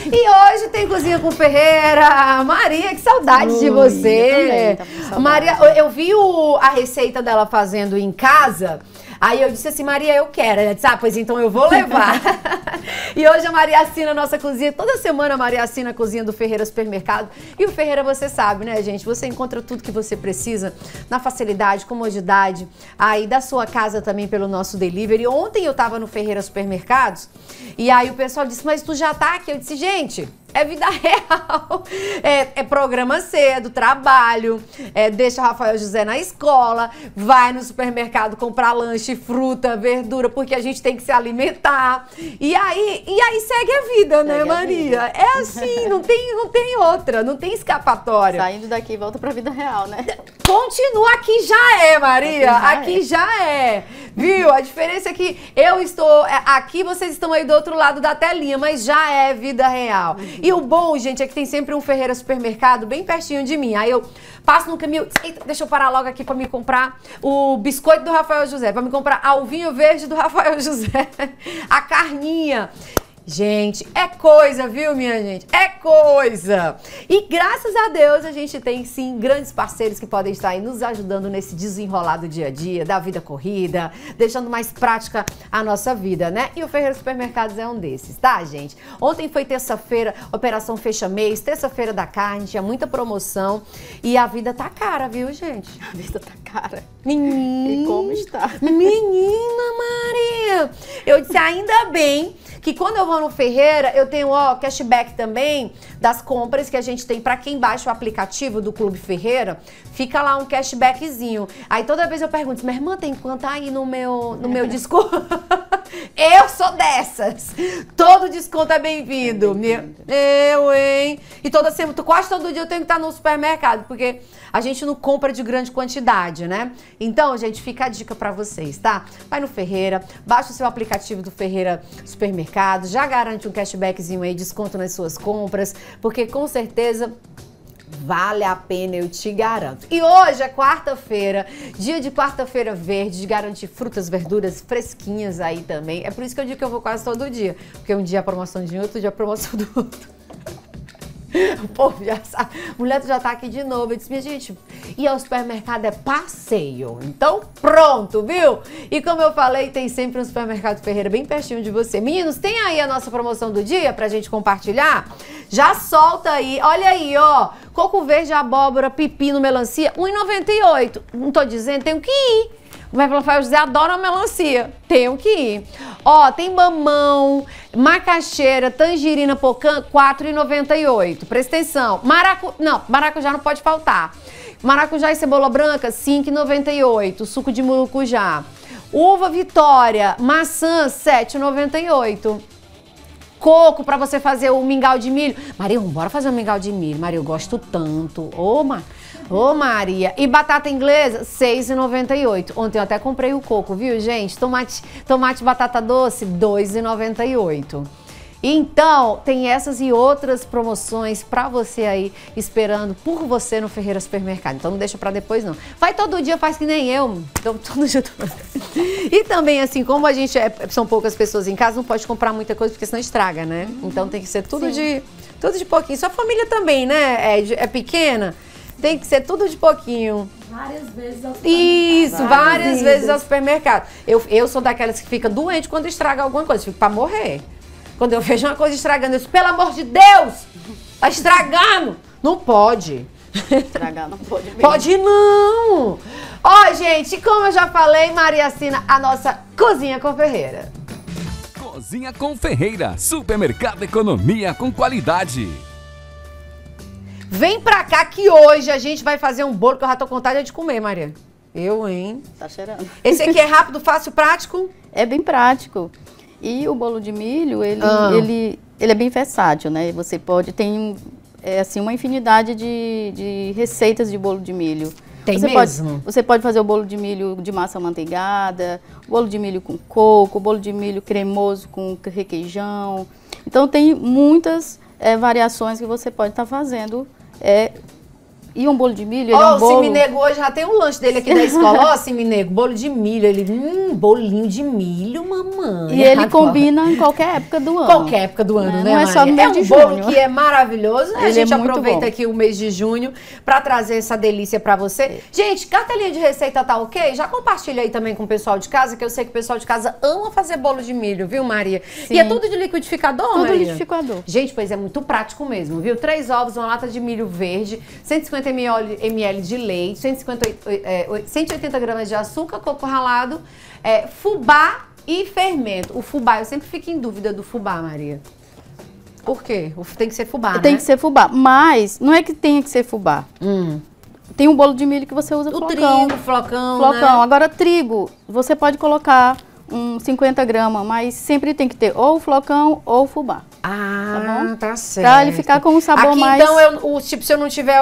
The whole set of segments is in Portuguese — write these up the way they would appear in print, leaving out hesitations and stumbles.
E hoje tem Cozinha com Ferreira. Maria, que saudade de você. Também, Maria, eu vi a receita dela fazendo em casa. Aí eu disse assim, Maria, eu quero. Ela disse, pois então eu vou levar. E hoje a Maria assina a nossa cozinha. Toda semana a Maria assina a cozinha do Ferreira Supermercado. E o Ferreira, você sabe, né, gente? Você encontra tudo que você precisa na facilidade, comodidade, aí da sua casa também pelo nosso delivery. Ontem eu tava no Ferreira Supermercados e aí o pessoal disse, mas tu já tá aqui? Eu disse, gente, é vida real, é programa cedo, trabalho, deixa o Rafael José na escola, vai no supermercado comprar lanche, fruta, verdura, porque a gente tem que se alimentar. E aí segue a vida, né, Maria? É assim, não tem outra, não tem escapatória. Saindo daqui, volta pra vida real, né? Continua, aqui já é, Maria, aqui já é. Viu? A diferença é que eu estou aqui, vocês estão aí do outro lado da telinha, mas já é vida real. E o bom, gente, é que tem sempre um Ferreira Supermercado bem pertinho de mim. Aí eu passo no caminho, eita, deixa eu parar logo aqui pra me comprar o biscoito do Rafael José, pra me comprar o vinho verde do Rafael José, a carninha. Gente, é coisa, viu, minha gente? É coisa! E graças a Deus a gente tem, sim, grandes parceiros que podem estar aí nos ajudando nesse desenrolar do dia a dia, da vida corrida, deixando mais prática a nossa vida, né? E o Ferreira Supermercados é um desses, tá, gente? Ontem foi terça-feira, Operação Fecha Mês, terça-feira da carne, tinha muita promoção e a vida tá cara, viu, gente? A vida tá cara. Menina! E como está? Menina Maria! Eu disse, ainda bem que quando eu vou no Ferreira, eu tenho, cashback também das compras que a gente tem para quem baixa o aplicativo do Clube Ferreira, fica lá um cashbackzinho. Aí toda vez eu pergunto, minha irmã, tem quanto aí no meu desconto? Eu sou dessas. Todo desconto é bem-vindo. Eu, hein? E toda semana, quase todo dia eu tenho que estar no supermercado, porque a gente não compra de grande quantidade, né? Então, gente, fica a dica pra vocês, tá? Vai no Ferreira, baixa o seu aplicativo do Ferreira Supermercado, já garante um cashbackzinho aí, desconto nas suas compras, porque com certeza vale a pena, eu te garanto. E hoje é quarta-feira, dia de quarta-feira verde, de garantir frutas, verduras fresquinhas aí também. É por isso que eu digo que eu vou quase todo dia, porque um dia é promoção de um, outro dia é promoção do outro. O povo já sabe. A mulher já tá aqui de novo. Eu disse, minha gente, ir ao supermercado é passeio. Então, pronto, viu? E como eu falei, tem sempre um supermercado Ferreira bem pertinho de você. Meninos, tem aí a nossa promoção do dia pra gente compartilhar? Já solta aí. Olha aí, ó. Coco verde, abóbora, pepino, melancia, R$1,98. Não tô dizendo, tenho que ir. O Rafael José adora melancia. Tenho que ir. Ó, tem mamão, macaxeira, tangerina, pocã, R$4,98. Presta atenção. Maracujá não pode faltar. Maracujá e cebola branca, R$5,98. Suco de maracujá. Uva Vitória, maçã, R$7,98. Coco para você fazer o mingau de milho. Maria, bora fazer um mingau de milho. Maria, eu gosto tanto. Ô, Maria. E batata inglesa, R$6,98. Ontem eu até comprei o coco, viu, gente? Tomate e batata doce, R$2,98. Então, tem essas e outras promoções pra você aí, esperando por você no Ferreira Supermercado. Então não deixa pra depois, não. Vai todo dia, faz que nem eu. Então, todo dia. E também, assim, como a gente são poucas pessoas em casa, não pode comprar muita coisa, porque senão estraga, né? Então tem que ser tudo de pouquinho. Sua família também, né? É pequena? Tem que ser tudo de pouquinho. Várias vezes ao supermercado. Isso, várias vezes ao supermercado. Eu sou daquelas que fica doente quando estraga alguma coisa, fico pra morrer. Quando eu vejo uma coisa estragando, eu digo, pelo amor de Deus, tá estragando. Não pode. Estragar não pode mesmo. Pode não. Ó, gente, como eu já falei, Maria assina a nossa Cozinha com Ferreira. Cozinha com Ferreira, supermercado economia com qualidade. Vem pra cá que hoje a gente vai fazer um bolo que eu já tô com vontade de comer, Maria. Eu, hein? Tá cheirando. Esse aqui é rápido, fácil, prático? É bem prático. E o bolo de milho, ele é bem versátil, né? Você pode, tem assim, uma infinidade de receitas de bolo de milho. Tem mesmo? Você pode fazer o bolo de milho de massa amanteigada, bolo de milho com coco, bolo de milho cremoso com requeijão. Então tem muitas variações que você pode estar fazendo E um bolo de milho, ele é Ó, um o bolo... Siminego hoje já tem um lanche dele aqui da escola. Ó, Siminego, bolo de milho. Ele, bolinho de milho, mamãe. E ele combina em qualquer época do ano. Qualquer época do ano, né, Não é só no Maria? mês de É um bolo junho. que é maravilhoso, né? A Ele gente é muito aproveita bom. aqui o mês de junho pra trazer essa delícia pra você. Gente, cartelinha de receita tá ok? Já compartilha aí também com o pessoal de casa, que eu sei que o pessoal de casa ama fazer bolo de milho, viu, Maria? Sim. E é tudo de liquidificador, Tudo Maria? liquidificador. Gente, pois é muito prático mesmo, viu? 3 ovos, uma lata de milho verde, 150 ml de leite, 180 gramas de açúcar, coco ralado, fubá e fermento. O fubá, eu sempre fico em dúvida do fubá, Maria. Por quê? Tem que ser fubá, né? Tem que ser fubá, mas não é que tenha que ser fubá. Tem um bolo de milho que você usa O flocão. trigo, flocão, Flocão. né? Agora, trigo, você pode colocar 50 gramas, mas sempre tem que ter ou o flocão ou o fubá. Ah, bom? tá certo. Pra ele ficar com um sabor aqui, mais... então, tipo, se eu não tiver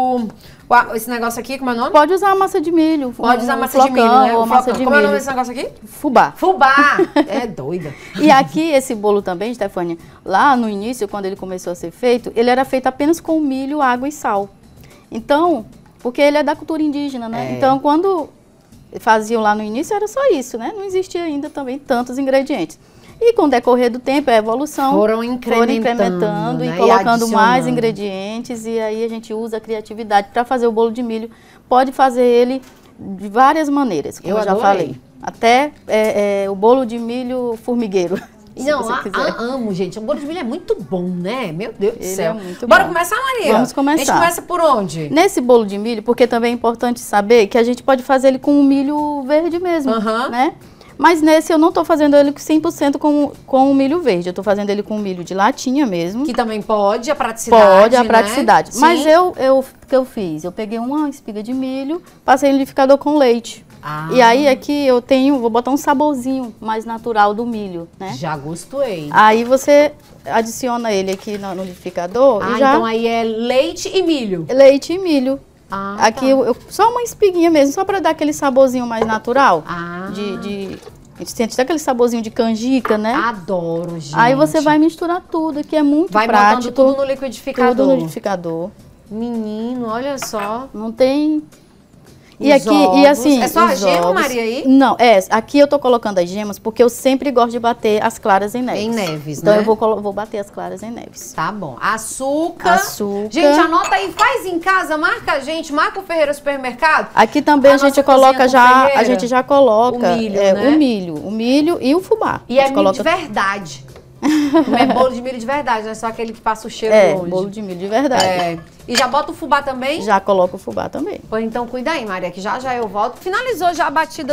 esse negócio aqui, como é o nome? Pode usar a massa de milho. Pode usar um massa de milho, flocão né? ou O massa flocão. de Como é o nome milho. desse negócio aqui? Fubá. Fubá! É doida. E aqui, esse bolo também, Stefânia, lá no início, quando ele começou a ser feito, ele era feito apenas com milho, água e sal. Então, porque ele é da cultura indígena, né? Então, quando faziam lá no início, era só isso, né? Não existia ainda também tantos ingredientes. E com o decorrer do tempo, a evolução, Foram incrementando, e né? colocando mais adicionando. ingredientes, e aí a gente usa a criatividade para fazer o bolo de milho. Pode fazer ele de várias maneiras, como eu já adorei. falei. Até o bolo de milho formigueiro. se Não, você quiser. amo, gente. O bolo de milho é muito bom, né? Meu Deus do Ele céu. é muito Bora bom. começar, Maria? Vamos começar. A gente começa por onde? Nesse bolo de milho, porque também é importante saber que a gente pode fazer ele com o milho verde mesmo, né? Mas nesse eu não tô fazendo ele 100% com o milho verde. Eu tô fazendo ele com o milho de latinha mesmo. Que também pode, a praticidade, Pode, a né? praticidade. Sim. Mas o que eu fiz? Eu peguei uma espiga de milho, passei no liquidificador com leite. E aí aqui vou botar um saborzinho mais natural do milho, né? Já gostei. Aí você adiciona ele aqui no liquidificador e já... então aí é leite e milho. Leite e milho. Aqui tá. só uma espiguinha mesmo, só para dar aquele saborzinho mais natural. Ah. A gente sente até aquele saborzinho de canjica, né? Adoro, gente. Aí você vai misturar tudo, que é muito vai prático. botando tudo no liquidificador. Tudo no liquidificador. Menino, olha só. Não tem... Os E aqui, ovos. e assim... É só a os gema, ovos- Maria, aí? Não, aqui eu tô colocando as gemas porque eu sempre gosto de bater as claras em neves. Em neves, então né? eu vou bater as claras em neves. Tá bom. Açúcar. Açúcar. Gente, anota aí, faz em casa, marca a gente, marca o Ferreira Supermercado. Aqui também A a gente nossa coloca cozinha com já, Ferreira. a gente já coloca O milho, né? o milho e o fubá. E A é gente milho de verdade. Não é bolo de milho de verdade, não é só aquele que passa o cheiro longe. bolo de milho de verdade. E já bota o fubá também? Já coloca o fubá também. Pois então cuida aí, Maria, que já eu volto. Finalizou já a batida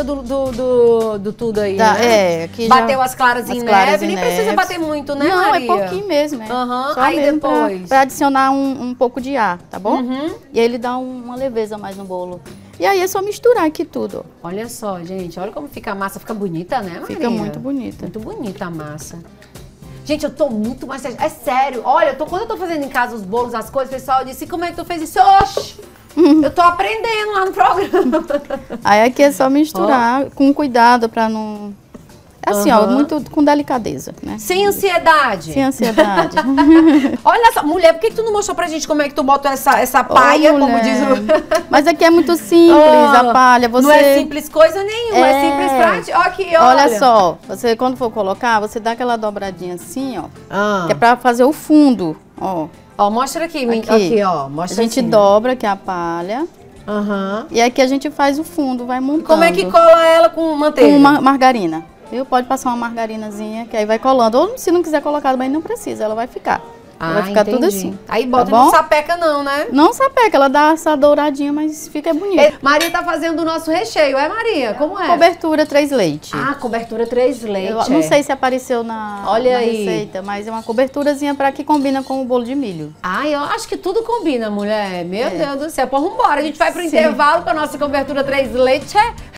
do tudo aí, Tá, né? aqui Bateu já, as claras em claras neve, em nem precisa neves. bater muito, né, Não, Maria? é pouquinho mesmo, Aham, Só aí mesmo depois? pra adicionar um pouco de ar, tá bom? E aí ele dá uma leveza mais no bolo. E aí é só misturar aqui tudo. Olha só, gente, olha como fica a massa, fica bonita, né, Maria? Fica muito bonita. Muito bonita a massa. Gente, eu tô muito mais... É sério, olha, quando eu tô fazendo em casa os bolos, as coisas, o pessoal disse, como é que tu fez isso? Oxi! Eu tô aprendendo lá no programa. Aí aqui é só misturar com cuidado pra não... Assim, ó, muito com delicadeza, né? Sem ansiedade. Sem ansiedade. Olha só, mulher, por que tu não mostrou pra gente como é que tu bota essa palha, como mulher. diz o... Mas aqui é muito simples, a palha. Você... Não é simples coisa nenhuma, é simples prática. Ó aqui, olha. Olha só, você quando for colocar, você dá aquela dobradinha assim, ó. Ah. Que é pra fazer o fundo, ó. Ó, mostra aqui, ó. Mostra A gente assim, dobra aqui a palha. E aqui a gente faz o fundo, vai montando. Como é que cola ela com manteiga? Com uma margarina. Viu? Pode passar uma margarinazinha, que aí vai colando. Ou se não quiser colocar também, não precisa, ela vai ficar. Vai ficar tudo assim. Aí bota tá e não bom? sapeca não, né? Não sapeca, ela dá essa douradinha, mas fica bonito. Maria tá fazendo o nosso recheio, é, Maria? Como é? Cobertura 3 leite. Ah, cobertura 3 leite. Eu não sei se apareceu na aí. receita, mas é uma coberturazinha para que combina com o bolo de milho. Ai, eu acho que tudo combina, mulher. Meu Deus do céu. Pô, vambora. A gente vai pro Sim. intervalo com a nossa cobertura 3 leite.